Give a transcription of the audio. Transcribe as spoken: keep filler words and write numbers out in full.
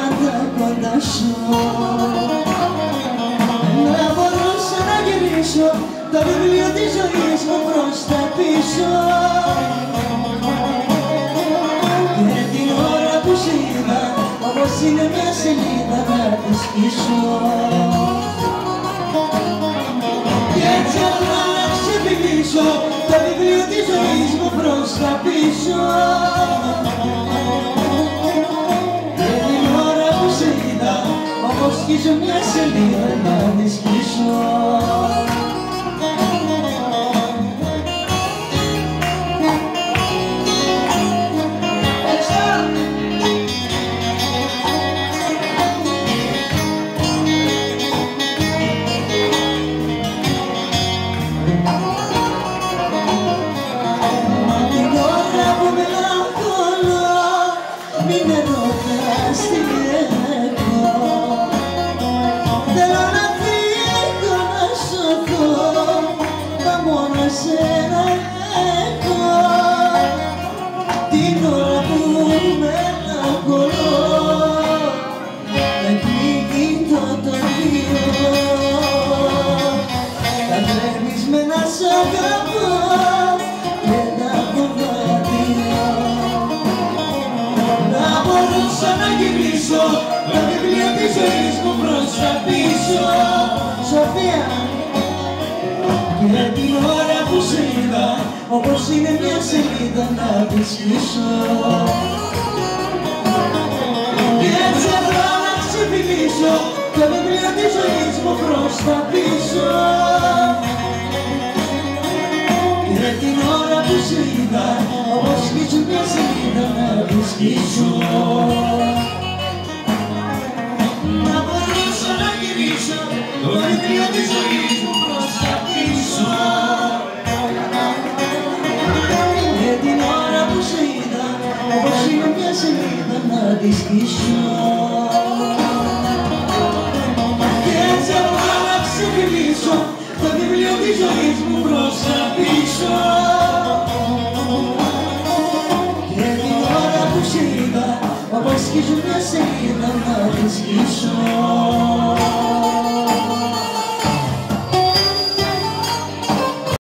πάντα κοντά σου. Να μπορούσα να γυρίσω το βιβλίο της ζωής μου προς τα πίσω, και την ώρα που σ' είδα όπως είναι μια σελίδα να τη σκίσω, και έτσι απλά να ξεπηδήσω το βιβλίο της ζωής μου προς τα πίσω, και την ώρα που σ' είδα όπως σκίζω μια σελίδα να τη σκίσω. Μην ερωτάς τι έχω, θέλω να φύγω να σωθώ, μα μόνο εσένα έχω. Την ώρα που μελαγχολώ, με πνίγει το τοπίο, τα βλέπεις με να σ' αγαπώ και να φοβάμαι. Να μπορούσα να γυρίσω το βιβλίο της ζωής μου προς τα πίσω, Σοφία, και την ώρα που σ' είδα όπως είναι μια σελίδα να τη σκίσω, και έτσι απλά να ξεφυλίσω το βιβλίο της ζωής μου προς τα πίσω, και την ώρα που σ' είδα όπως σκίσω μια σελίδα να τη σκίσω. Να μπορούσα να γυρίσω το βιβλίο της ζωής μου προς τα πίσω, και την ώρα που σ' είδα όπως είναι μια σελίδα να τη σκίσω, και έτσι απλά να ξεφυλίσω το βιβλίο της ζωής μου προς τα πίσω, και την ώρα που σ' είδα όπως σκίζω μια σελίδα να τη σκίσω.